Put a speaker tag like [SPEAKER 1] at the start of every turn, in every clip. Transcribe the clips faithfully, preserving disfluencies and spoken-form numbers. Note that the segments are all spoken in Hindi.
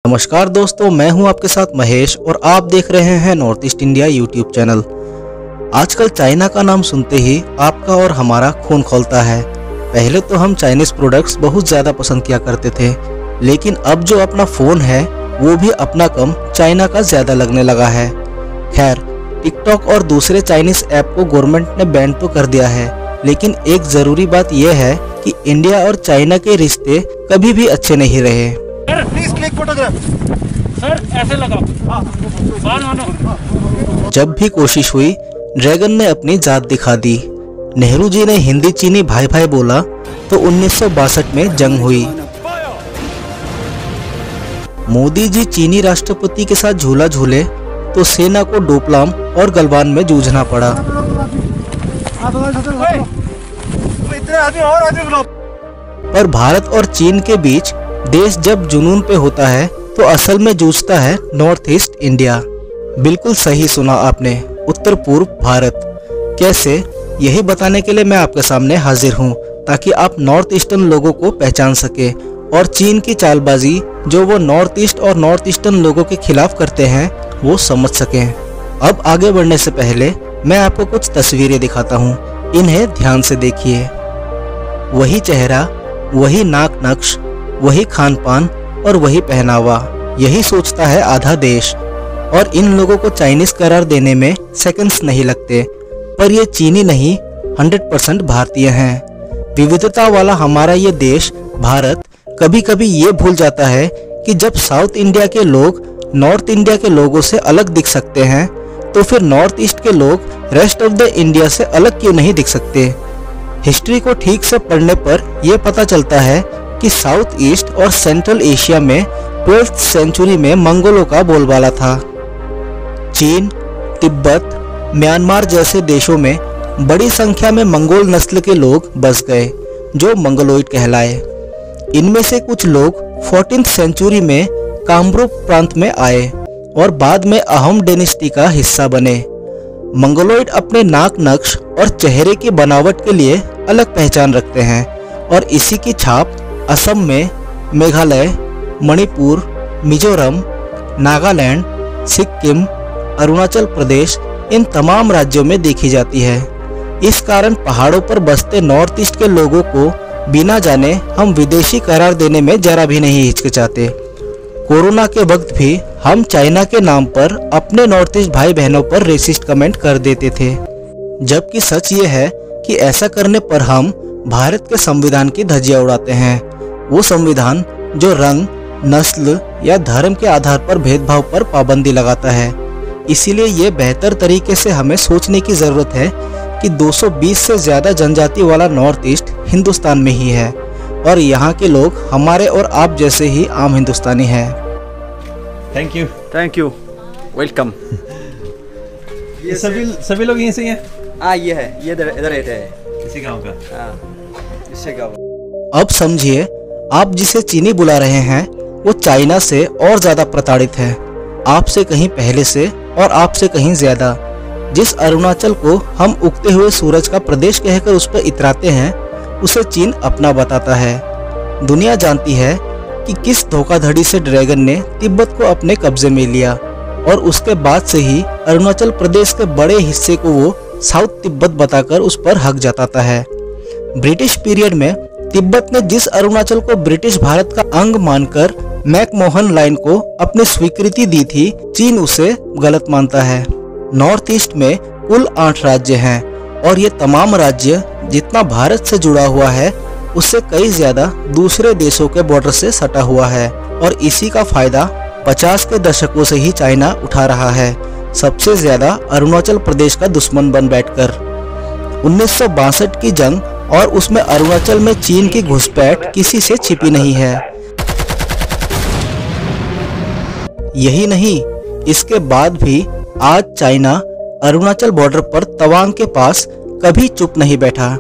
[SPEAKER 1] नमस्कार दोस्तों, मैं हूं आपके साथ महेश और आप देख रहे हैं north east India YouTube channel. आजकल चाइना का नाम सुनते ही आपका और हमारा खून खौलता है। पहले तो हम चाइनीज प्रोडक्ट्स बहुत ज़्यादा पसंद किया करते थे, लेकिन अब जो अपना फ़ोन है वो भी अपना कम चाइना का ज़्यादा लगने लगा है। खैर, टिकटॉक और दूसरे चाइनीज ऐप को गवर्नमेंट ने बैन तो कर दिया है, लेकिन एक ज़रूरी बात यह है कि इंडिया और चाइना के रिश्ते कभी भी अच्छे नहीं रहे।
[SPEAKER 2] Sir please click photograph. Sir ऐसे लगाओ। बाल मानो।
[SPEAKER 1] जब भी कोशिश हुई, ड्रैगन ने अपनी जात दिखा दी। नेहरू जी ने हिंदी चीनी भाई भाई बोला तो उन्नीस सौ बासठ में जंग हुई। मोदी जी चीनी राष्ट्रपति के साथ झूला झूले तो सेना को डोकलाम और गलवान में जूझना पड़ा। पर भारत और चीन के बीच देश जब जुनून पे होता है तो असल में जूझता है नॉर्थ ईस्ट इंडिया। बिल्कुल सही सुना आपने, उत्तर पूर्व भारत। कैसे, यही बताने के लिए मैं आपके सामने हाजिर हूँ, ताकि आप नॉर्थ ईस्टर्न लोगों को पहचान सके और चीन की चालबाजी जो वो नॉर्थ ईस्ट और नॉर्थ ईस्टर्न लोगों के खिलाफ करते हैं वो समझ सकें। अब आगे बढ़ने से पहले मैं आपको कुछ तस्वीरें दिखाता हूँ, इन्हें ध्यान से देखिए। वही चेहरा, वही नाक नक्श, वही खान पान और वही पहनावा, यही सोचता है आधा देश। और इन लोगों को चाइनीज करार देने में सेकंड्स नहीं लगते। पर ये चीनी नहीं, हंड्रेड परसेंट भारतीय हैं। विविधता वाला हमारा ये देश भारत कभी कभी ये भूल जाता है कि जब साउथ इंडिया के लोग नॉर्थ इंडिया के लोगों से अलग दिख सकते हैं, तो फिर नॉर्थ ईस्ट के लोग रेस्ट ऑफ द इंडिया से अलग क्यों नहीं दिख सकते। हिस्ट्री को ठीक से पढ़ने पर यह पता चलता है कि साउथ ईस्ट और सेंट्रल एशिया में ट्वेल्थ सेंचुरी में मंगोलों का बोलबाला था। चीन, तिब्बत, म्यांमार जैसे देशों में बड़ी संख्या में मंगोल नस्ल के लोग बस गए जो मंगोलॉइड कहलाए। इनमें से कुछ लोग फोर्टीन्थ सेंचुरी में कामरूप प्रांत में आए और बाद में अहोम डायनेस्टी का हिस्सा बने। मंगोलॉइड अपने नाक नक्श और चेहरे की बनावट के लिए अलग पहचान रखते हैं और इसी की छाप असम में, मेघालय, मणिपुर, मिजोरम, नागालैंड, सिक्किम, अरुणाचल प्रदेश, इन तमाम राज्यों में देखी जाती है। इस कारण पहाड़ों पर बसते नॉर्थ ईस्ट के लोगों को बिना जाने हम विदेशी करार देने में जरा भी नहीं हिचकिचाते। कोरोना के वक्त भी हम चाइना के नाम पर अपने नॉर्थ ईस्ट भाई बहनों पर रेसिस्ट कमेंट कर देते थे, जबकि सच ये है कि ऐसा करने पर हम भारत के संविधान की धज्जियां उड़ाते हैं। वो संविधान जो रंग, नस्ल या धर्म के आधार पर भेदभाव पर पाबंदी लगाता है। इसीलिए ये बेहतर तरीके से हमें सोचने की जरूरत है कि दो सौ बीस से ज्यादा जनजाति वाला नॉर्थ ईस्ट हिंदुस्तान में ही है और यहाँ के लोग हमारे और आप जैसे ही आम हिंदुस्तानी हैं।
[SPEAKER 3] Thank you
[SPEAKER 4] thank you welcome.
[SPEAKER 3] ये सभी सभी लोग यहीं से हैं?
[SPEAKER 4] हाँ, ये है, ये इधर इधर रहते हैं,
[SPEAKER 3] इसी गांव का।
[SPEAKER 4] हाँ, इसी गांव।
[SPEAKER 1] अब समझिए, आप जिसे चीनी बुला रहे हैं वो चाइना से और ज्यादा प्रताड़ित है, आपसे कहीं पहले से और आपसे कहीं ज्यादा। जिस अरुणाचल को हम उगते हुए सूरज का प्रदेश कहकर उस पर इतराते हैं, उसे चीन अपना बताता है। दुनिया जानती है कि किस धोखाधड़ी से ड्रैगन ने तिब्बत को अपने कब्जे में लिया और उसके बाद से ही अरुणाचल प्रदेश के बड़े हिस्से को वो साउथ तिब्बत बताकर उस पर हक जताता है। ब्रिटिश पीरियड में तिब्बत ने जिस अरुणाचल को ब्रिटिश भारत का अंग मानकर मैकमोहन लाइन को अपनी स्वीकृति दी थी, चीन उसे गलत मानता है। नॉर्थ ईस्ट में कुल आठ राज्य हैं और ये तमाम राज्य जितना भारत से जुड़ा हुआ है उससे कई ज्यादा दूसरे देशों के बॉर्डर से सटा हुआ है और इसी का फायदा पचास के दशकों से ही चाइना उठा रहा है, सबसे ज्यादा अरुणाचल प्रदेश का दुश्मन बन बैठकर। उन्नीस सौ बासठ की जंग और उसमें अरुणाचल में चीन की घुसपैठ किसी से छिपी नहीं है। यही नहीं, इसके बाद भी आज चाइना अरुणाचल बॉर्डर पर तवांग के पास कभी चुप नहीं बैठा।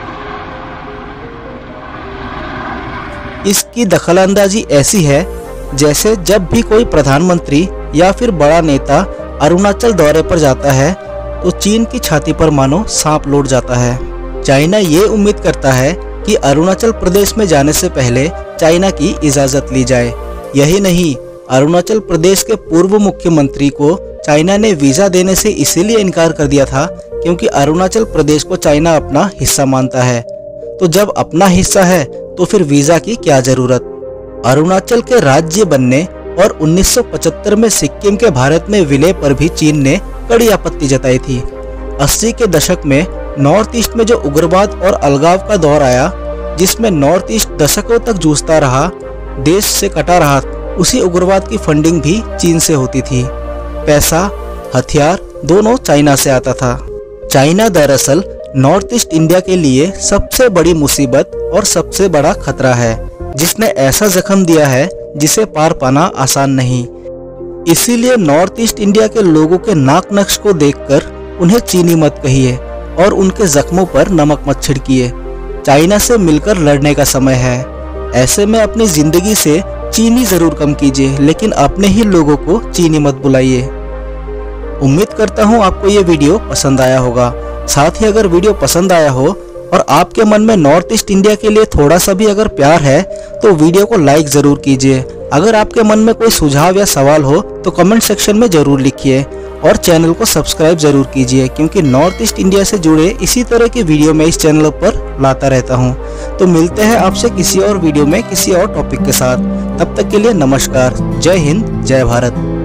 [SPEAKER 1] इसकी दखलंदाजी ऐसी है जैसे जब भी कोई प्रधानमंत्री या फिर बड़ा नेता अरुणाचल दौरे पर जाता है तो चीन की छाती पर मानो सांप लौट जाता है। चाइना ये उम्मीद करता है कि अरुणाचल प्रदेश में जाने से पहले चाइना की इजाज़त ली जाए। यही नहीं, अरुणाचल प्रदेश के पूर्व मुख्यमंत्री को चाइना ने वीजा देने से इसीलिए इनकार कर दिया था क्योंकि अरुणाचल प्रदेश को चाइना अपना हिस्सा मानता है। तो जब अपना हिस्सा है तो फिर वीजा की क्या जरूरत। अरुणाचल के राज्य बनने और उन्नीस सौ पचहत्तर में सिक्किम के भारत में विलय पर भी चीन ने कड़ी आपत्ति जताई थी। अस्सी के दशक में नॉर्थ ईस्ट में जो उग्रवाद और अलगाव का दौर आया, जिसमें नॉर्थ ईस्ट दशकों तक जूझता रहा, देश से कटा रहा, उसी उग्रवाद की फंडिंग भी चीन से होती थी। पैसा, हथियार दोनों चाइना से आता था। चाइना दरअसल नॉर्थ ईस्ट इंडिया के लिए सबसे बड़ी मुसीबत और सबसे बड़ा खतरा है, जिसने ऐसा जख्म दिया है जिसे पार पाना आसान नहीं। इसीलिए नॉर्थ ईस्ट इंडिया के लोगों के नाक नक्श को देखकर उन्हें चीनी मत कहिए और उनके जख्मों पर नमक मत छिड़किए। चाइना से मिलकर लड़ने का समय है। ऐसे में अपनी जिंदगी से चीनी जरूर कम कीजिए, लेकिन अपने ही लोगों को चीनी मत बुलाइए। उम्मीद करता हूँ आपको ये वीडियो पसंद आया होगा। साथ ही अगर वीडियो पसंद आया हो और आपके मन में नॉर्थ ईस्ट इंडिया के लिए थोड़ा सा भी अगर प्यार है तो वीडियो को लाइक जरूर कीजिए। अगर आपके मन में कोई सुझाव या सवाल हो तो कमेंट सेक्शन में जरूर लिखिए और चैनल को सब्सक्राइब जरूर कीजिए, क्योंकि नॉर्थ ईस्ट इंडिया से जुड़े इसी तरह की वीडियो मैं इस चैनल पर लाता रहता हूं। तो मिलते हैं आपसे किसी और वीडियो में किसी और टॉपिक के साथ। तब तक के लिए नमस्कार। जय हिंद, जय भारत।